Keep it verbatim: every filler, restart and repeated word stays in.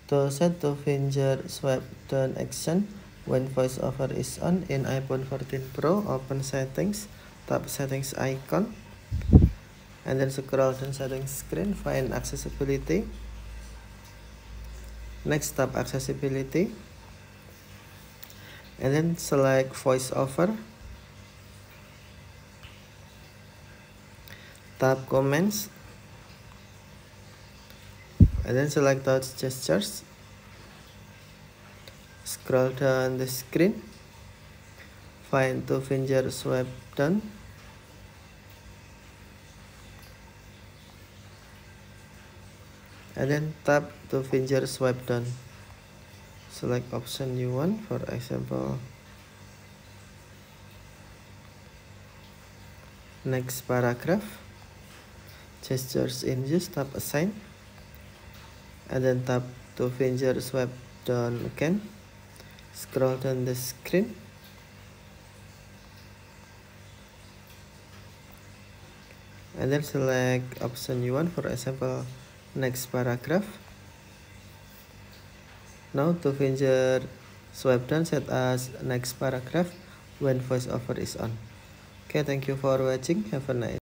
To set to finger swipe down action when voiceover is on in iPhone fourteen Pro, open settings, tap settings icon, and then scroll down settings screen, find accessibility. Next, tap accessibility, and then select voiceover. Tap comments, and then select touch gestures. Scroll down the screen, find two finger swipe down, and then tap two finger swipe down. Select option you want, for example next paragraph. Gestures in use, tap assign, and then tap two finger swipe down again. Scroll down the screen, and then select option you want, for example next paragraph. Now two finger swipe down set as next paragraph when voiceover is on. Okay, thank you for watching. Have a nice